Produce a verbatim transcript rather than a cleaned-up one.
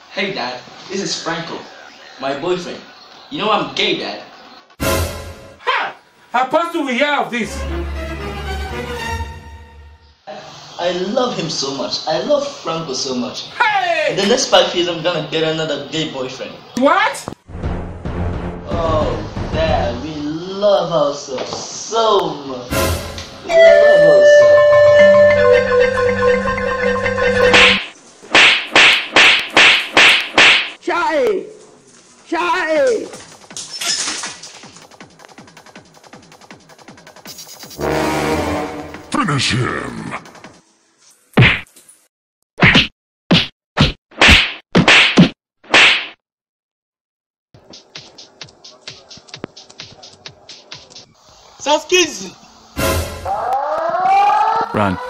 Hey Dad, this is Franco, my boyfriend. You know I'm gay, Dad. Ha! How fast do we hear of this? I love him so much. I love Franco so much. Hey! In the next five years, I'm gonna get another gay boyfriend. What? Oh, Dad, we love ourselves so much. We love ourselves. Shy! Shy! Finish him! Samspedy! Run.